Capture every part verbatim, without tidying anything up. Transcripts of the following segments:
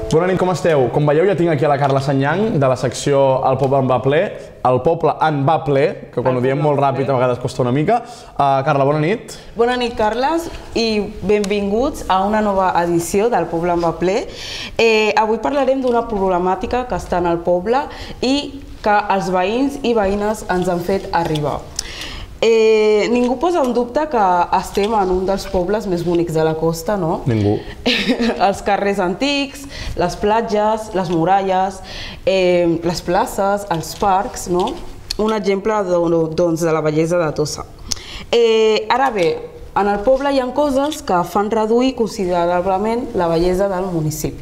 Bona nit, com esteu? Com veieu, ja tinc aquí a la Carla Sanyang, de la secció El poble en va ple. El poble en va ple, que quan ho diem molt ràpid a vegades costa una mica. Carla, bona nit. Bona nit, Carles, i benvinguts a una nova edició del Poble en va ple. Avui parlarem d'una problemàtica que està en el poble i que els veïns i veïnes ens han fet arribar. Ningú posa en dubte que estem en un dels pobles més bonics de la costa, no? Ningú. Els carrers antics, les platges, les muralles, les places, els parcs, no? Un exemple de la bellesa de Tossa. Ara bé, en el poble hi ha coses que fan reduir considerablement la bellesa del municipi.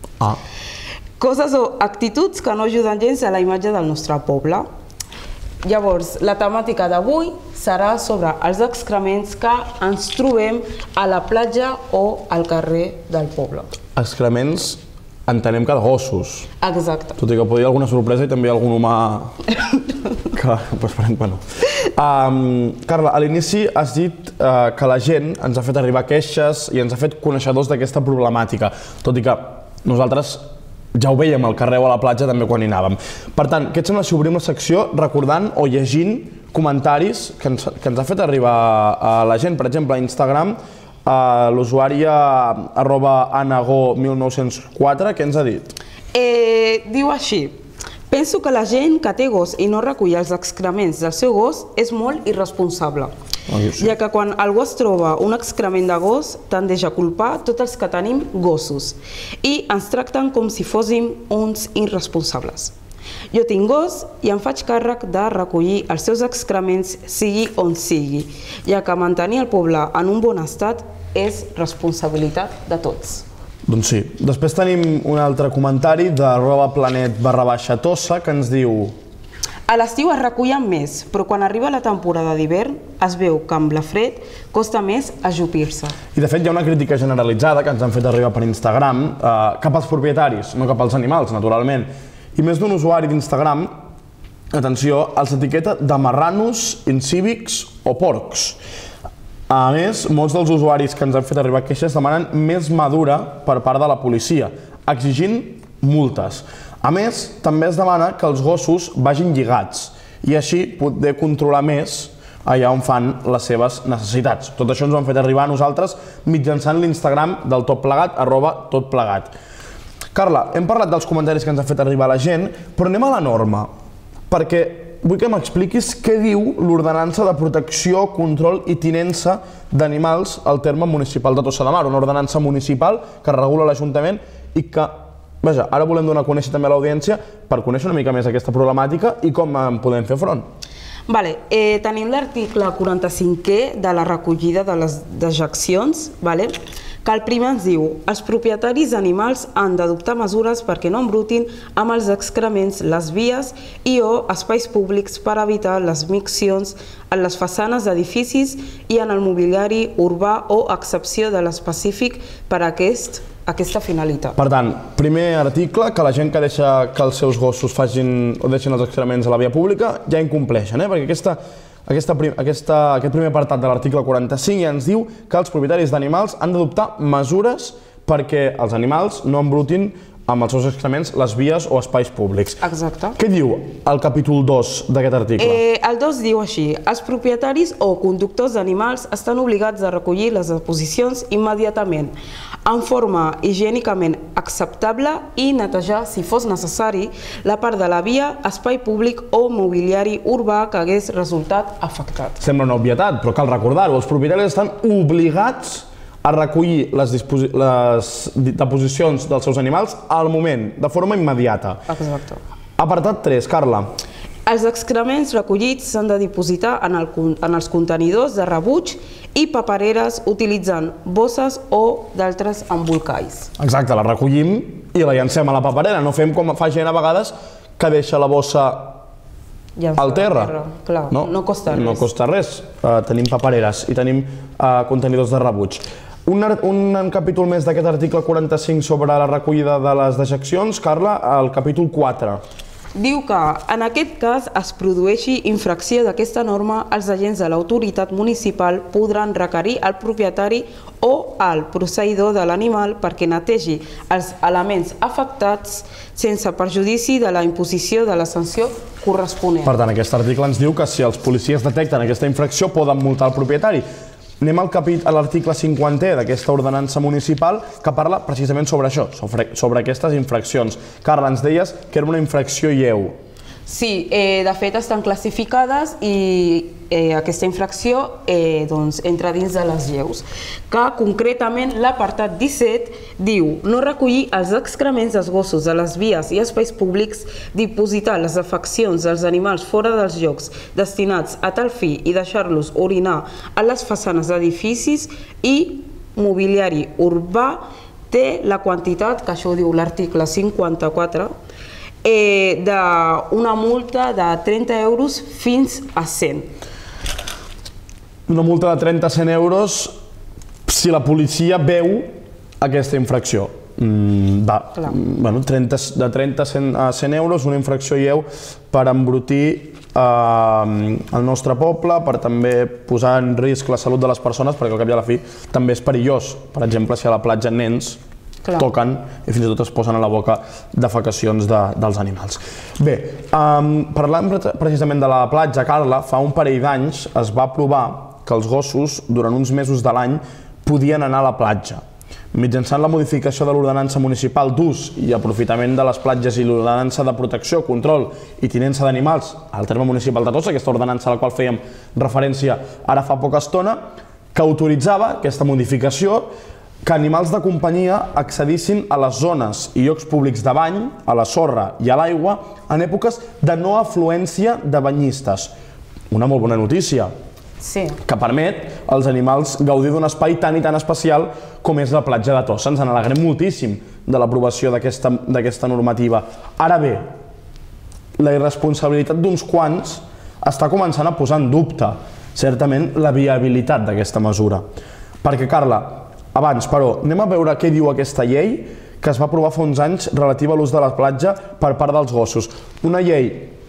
Coses o actituds que no ajuden gens a la imatge del nostre poble. Llavors, la temàtica d'avui serà sobre els excrements que ens trobem a la platja o al carrer del poble. Excrements, entenem que de gossos. Exacte. Tot i que podria alguna sorpresa i també algun humà que... però esperem que no. Carla, a l'inici has dit que la gent ens ha fet arribar queixes i ens ha fet coneixedors d'aquesta problemàtica, tot i que nosaltres ja ho veiem al carrer o a la platja també quan hi anàvem. Per tant, què et sembla si obrim la secció recordant o llegint comentaris que ens ha fet arribar a la gent? Per exemple, a Instagram, l'usuària arroba anago mil nou-cents quatre, què ens ha dit? Diu així: penso que la gent que té gos i no recull els excrements del seu gos és molt irresponsable, ja que quan el gos troba un excrement de gos tendeix a culpar tots els que tenim gossos i ens tracten com si fóssim uns irresponsables. Jo tinc gos i em faig càrrec de recollir els seus excrements sigui on sigui, ja que mantenir el poble en un bon estat és responsabilitat de tots. Doncs sí. Després tenim un altre comentari d'arroba planet barra baixa tossa que ens diu: a l'estiu es recullen més, però quan arriba la temporada d'hivern es veu que amb la fred costa més ajupir-se. I de fet hi ha una crítica generalitzada que ens han fet arribar per Instagram cap als propietaris, no cap als animals, naturalment. I més d'un usuari d'Instagram, atenció, els etiqueta de marranos, incívics o porcs. A més, molts dels usuaris que ens han fet arribar queixes demanen més mesura per part de la policia, exigint multes. A més, també es demana que els gossos vagin lligats i així poder controlar més allà on fan les seves necessitats. Tot això ens ho han fet arribar a nosaltres mitjançant l'Instagram del Tot Plegat, arroba Tot Plegat. Carla, hem parlat dels comentaris que ens ha fet arribar la gent, però anem a la norma, perquè vull que m'expliquis què diu l'Ordenança de Protecció, Control i Tinença d'Animals al terme municipal de Tossa de Mar, una ordenança municipal que regula l'Ajuntament i que, vaja, ara volem donar a conèixer també a l'audiència per conèixer una mica més aquesta problemàtica i com en podem fer front. Vale, tenim l'article quaranta-cinquè de la recollida de les dejeccions, que el primer ens diu: els propietaris d'animals han d'adoptar mesures perquè no embrutin amb els excrements les vies i o espais públics per evitar les miccions en les façanes d'edificis i en el mobiliari urbà o excepció de l'específic per a aquesta finalitat. Per tant, primer article, que la gent que deixa que els seus gossos facin o deixin els excrements a la via pública ja incompleixen, perquè aquesta Aquest primer apartat de l'article quaranta-cinc ja ens diu que els propietaris d'animals han d'adoptar mesures perquè els animals no embrutin amb els seus excrements les vies o espais públics. Exacte. Què diu el capítol dos d'aquest article? El dos diu així: els propietaris o conductors d'animals estan obligats a recollir les deposicions immediatament, en forma higiènicament acceptable i netejar, si fos necessari, la part de la via, espai públic o mobiliari urbà que hagués resultat afectat. Sembla una obvietat, però cal recordar-ho. Els propietaris estan obligats a recollir les deposicions dels seus animals al moment, de forma immediata. Exacte. Apartat tres, Carla. Els excrements recollits s'han de dipositar en els contenidors de rebuig i papereres utilitzant bosses o d'altres embolcalls. Exacte, la recollim i la llancem a la paperera. No fem com fa gent a vegades que deixa la bossa al terra. No costa res. No costa res. Tenim papereres i tenim contenidors de rebuig. Un capítol més d'aquest article quaranta-cinc sobre la recollida de les dejeccions, Carla, el capítol quatre. diu que en aquest cas es produeixi infracció d'aquesta norma, els agents de l'autoritat municipal podran requerir al propietari o al posseïdor de l'animal perquè netegi els elements afectats sense perjudici de la imposició de la sanció corresponent. Per tant, aquest article ens diu que si els policies detecten aquesta infracció poden multar el propietari. Anem al capítol, a l'article cinquantè d'aquesta ordenança municipal que parla precisament sobre això, sobre, sobre aquestes infraccions. Carla, ens deies que era una infracció lleu. Sí, eh, de fet estan classificades i eh, aquesta infracció eh, doncs, entra dins de les lleus, que concretament l'apartat disset diu no recollir els excrements dels gossos de les vies i espais públics, dipositar les afeccions dels animals fora dels llocs destinats a tal fi i deixar-los orinar a les façanes d'edificis i mobiliari urbà té la quantitat, que això ho diu l'article cinquanta-quatre, Eh, d'una multa de trenta euros fins a cent. Una multa de trenta a cent euros si la policia veu aquesta infracció. Mm, va, bueno, trenta, de trenta a cent euros, una infracció lleu per embrutir eh, el nostre poble, per també posar en risc la salut de les persones, perquè al cap i a la fi també és perillós. Per exemple, si a la platja nens Clar. toquen i fins i tot es posen a la boca defecacions de, dels animals. Bé, um, parlant precisament de la platja, Carla, fa un parell d'anys es va aprovar que els gossos durant uns mesos de l'any podien anar a la platja. Mitjançant la modificació de l'ordenança municipal d'ús i aprofitament de les platges i l'ordenança de protecció, control i tinença d'animals al terme municipal de Tossa, aquesta ordenança a la qual fèiem referència ara fa poca estona, que autoritzava aquesta modificació que animals de companyia accedissin a les zones i llocs públics de bany, a la sorra i a l'aigua en èpoques de no afluència de banyistes. Una molt bona notícia, sí. que permet als animals gaudir d'un espai tan i tan especial com és la platja de Tossa. Ens n'alegrem moltíssim de l'aprovació d'aquesta normativa. Ara bé, la irresponsabilitat d'uns quants està començant a posar en dubte, certament, la viabilitat d'aquesta mesura. Perquè, Carla, abans, però, anem a veure què diu aquesta llei que es va aprovar fa uns anys relativa a l'ús de la platja per part dels gossos. Una llei,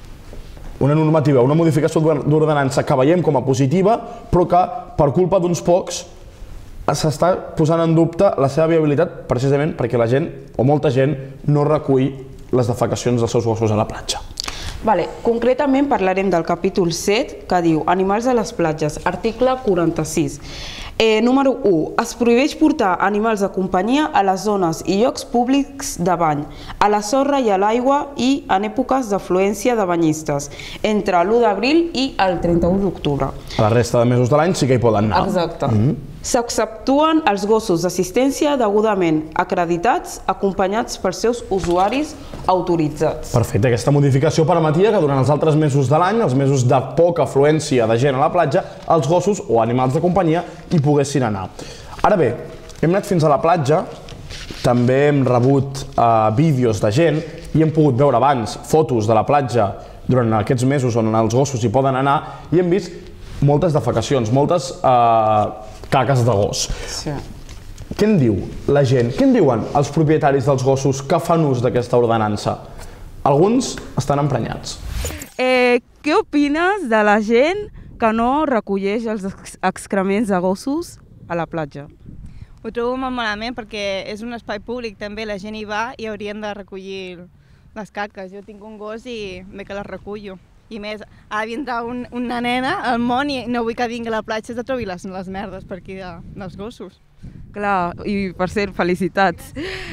una normativa, una modificació d'ordenança que veiem com a positiva, però que, per culpa d'uns pocs, s'està posant en dubte la seva viabilitat precisament perquè la gent, o molta gent, no recull les defecacions dels seus gossos a la platja. Vale, concretament parlarem del capítol set, que diu Animals a les platges, article quaranta-sis. Eh, número u. Es prohibeix portar animals de companyia a les zones i llocs públics de bany, a la sorra i a l'aigua i en èpoques d'afluència de banyistes, entre l'u d'abril i el trenta-u d'octubre. A la resta de mesos de l'any sí que hi poden anar. Exacte. Mm-hmm. S'exceptuen els gossos d'assistència degudament acreditats, acompanyats pels seus usuaris autoritzats. Perfecte. Aquesta modificació permetia que durant els altres mesos de l'any, els mesos de poca afluència de gent a la platja, els gossos o animals de companyia hi poguessin anar. Ara bé, hem anat fins a la platja, també hem rebut eh, vídeos de gent i hem pogut veure abans fotos de la platja durant aquests mesos on els gossos hi poden anar i hem vist moltes defecacions, moltes eh, caques de gos. Sí. Què en diu la gent? Què en diuen els propietaris dels gossos que fan ús d'aquesta ordenança? Alguns estan emprenyats. Eh, què opines de la gent que no recolleix els excrements de gossos a la platja? Ho trobo molt malament perquè és un espai públic, també la gent hi va i haurien de recollir les caques. Jo tinc un gos i bé que les recullo. I més, ara vindrà un, una nena al món i no vull que vingui a la platja i de trobi les, les merdes per aquí de, dels gossos. Clar, i per cert, felicitats.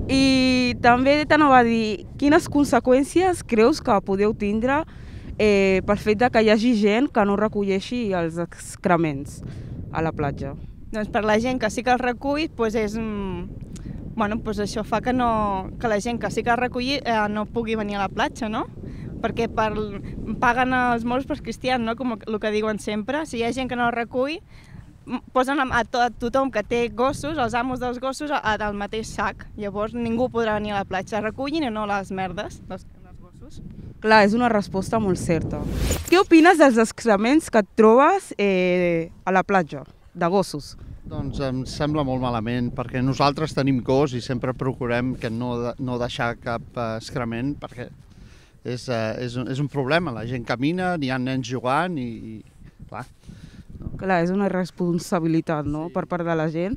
I també t'anava a dir, quines conseqüències creus que podeu tindre eh, pel fet de que hi hagi gent que no recolleixi els excrements a la platja? Doncs per la gent que sí que els recull, doncs és, bueno, doncs això fa que, no, que la gent que sí que els reculli eh, no pugui venir a la platja, no? Perquè per, paguen els morts pels cristians, no? Com el que diuen sempre. Si hi ha gent que no el recull, posen a, to, a tothom que té gossos, els amos dels gossos, al mateix sac. Llavors ningú podrà venir a la platja. Recullin i no les merdes dels, dels gossos. Clar, és una resposta molt certa. Què opines dels excrements que et trobes eh, a la platja, de gossos? Doncs em sembla molt malament, perquè nosaltres tenim gos i sempre procurem que no, no deixar cap excrement, perquè és, uh, és, un, és un problema. La gent camina, n'hi ha nens jugant i, i clar. No. Clar, és una responsabilitat, no?, sí, per part de la gent.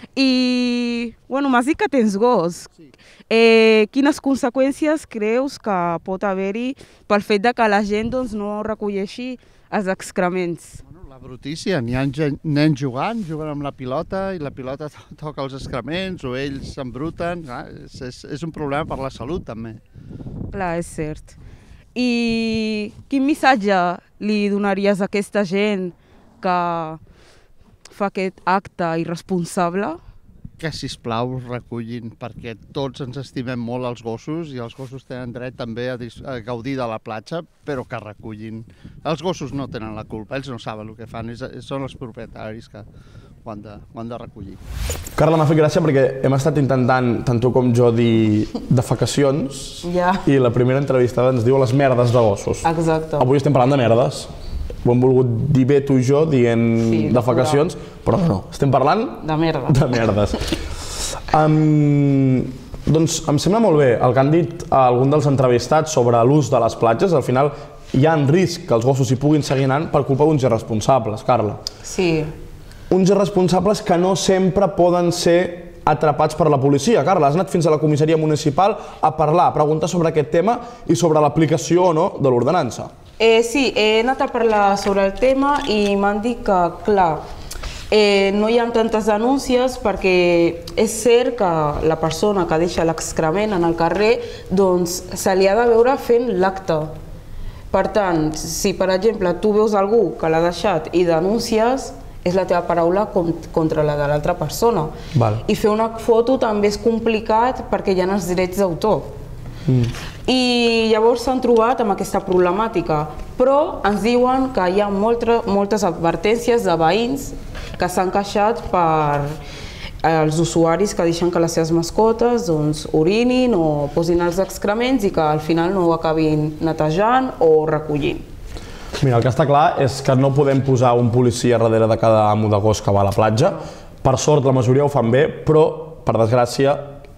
I, bueno, m'has dit que tens gos. Sí. Eh, quines conseqüències creus que pot haver-hi pel fet de que la gent doncs, no recolleixi els excrements? Bueno, la brutícia. N'hi ha nens jugant, juguen amb la pilota i la pilota toca els excrements o ells s'embruten. És, és, és un problema per la salut, també. Clar, és cert. I quin missatge li donaries a aquesta gent que fa aquest acte irresponsable? Que, sisplau, recullin, perquè tots ens estimem molt els gossos i els gossos tenen dret també a, a gaudir de la platja, però que recullin. Els gossos no tenen la culpa, ells no saben el que fan, és, són els propietaris que ho han de, ho han de recollir. Carla, m'ha fet gràcia perquè hem estat intentant, tant tu com jo, dir defecacions, ja. I la primera entrevistada ens diu les merdes de gossos. Exacte. Avui estem parlant de merdes. Ho hem volgut dir bé tu i jo dient sí, defecacions, però no, estem parlant de merda. De merdes. um, doncs em sembla molt bé el que han dit algun dels entrevistats sobre l'ús de les platges. Al final hi ha en risc que els gossos hi puguin seguir anant per culpa d'uns irresponsables, Carla. Sí. Uns irresponsables que no sempre poden ser atrapats per la policia. Carla, has anat fins a la comissaria municipal a parlar, a preguntar sobre aquest tema i sobre l'aplicació o no de l'ordenança. Eh, sí, he anat a parlar sobre el tema i m'han dit que, clar, eh, no hi ha tantes denúncies perquè és cert que la persona que deixa l'excrement en el carrer doncs se li ha de veure fent l'acte. Per tant, si per exemple tu veus algú que l'ha deixat i denúncies, és la teva paraula contra la de l'altra persona. Val. I fer una foto també és complicat perquè hi ha els drets d'autor. Mm. I llavors s'han trobat amb aquesta problemàtica, però ens diuen que hi ha molta, moltes advertències de veïns que s'han queixat per els usuaris que deixen que les seves mascotes doncs, orinin o posin els excrements i que al final no ho acabin netejant o recollint. Mira, el que està clar és que no podem posar un policia darrere de cada amo de gos que va a la platja. Per sort la majoria ho fan bé, però per desgràcia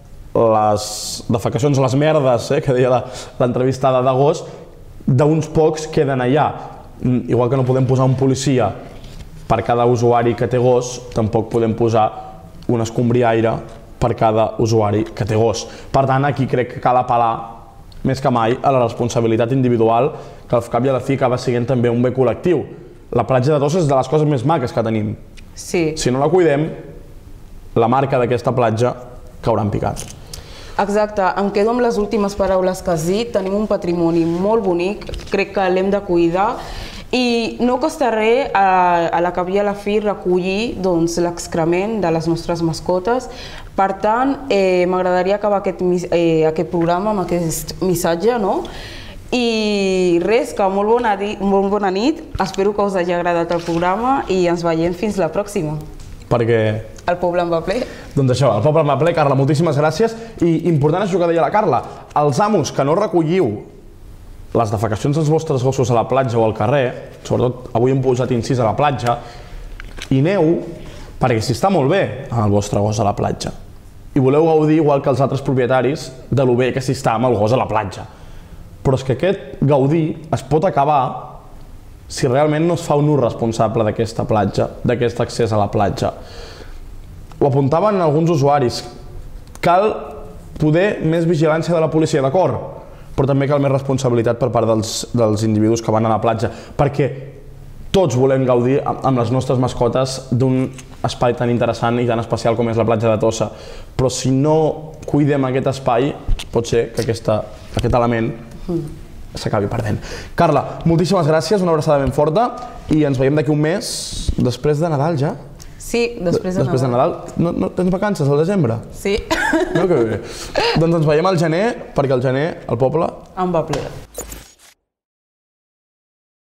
les defecacions, les merdes, eh, que deia l'entrevistada de gos, d'uns pocs queden allà. Igual que no podem posar un policia per cada usuari que té gos, tampoc podem posar un escombriaire per cada usuari que té gos. Per tant, aquí crec que cal apel·lar més que mai a la responsabilitat individual, que al cap i a la fi acaba sent també un bé col·lectiu. La platja de Tossa és de les coses més maques que tenim. Sí. Si no la cuidem, la marca d'aquesta platja caurà en picat. Exacte, em quedo amb les últimes paraules que has dit. Tenim un patrimoni molt bonic, crec que l'hem de cuidar i no costa res a, a la cap i a la fi recollir doncs, l'excrement de les nostres mascotes. Per tant, eh, m'agradaria acabar aquest, eh, aquest programa amb aquest missatge, no? I res, que molt bona, molt bona nit, espero que us hagi agradat el programa i ens veiem fins la pròxima. Perquè el poble en va ple. Doncs això, el poble en va ple. Carla, moltíssimes gràcies. I important és el que deia la Carla, els amos que no recolliu les defecacions dels vostres gossos a la platja o al carrer, sobretot avui hem posat incís a la platja, i aneu, perquè si està molt bé el vostre gos a la platja, i voleu gaudir igual que els altres propietaris de lo bé que s'hi està amb el gos a la platja. Però és que aquest gaudir es pot acabar si realment no es fa un ús responsable d'aquesta platja, d'aquest accés a la platja. Ho apuntaven alguns usuaris. Cal poder més vigilància de la policia, d'acord? Però també cal més responsabilitat per part dels, dels individus que van a la platja, perquè tots volem gaudir amb les nostres mascotes d'un espai tan interessant i tan especial com és la platja de Tossa. Però si no cuidem aquest espai, pot ser que aquesta, aquest element s'acabi perdent. Carla, moltíssimes gràcies, una abraçada ben forta i ens veiem d'aquí un mes, després de Nadal ja? Sí, després de Nadal. Després de Nadal. No, no, tens vacances al desembre? Sí. No, que bé. Doncs ens veiem al gener, perquè al gener el poble en va ple.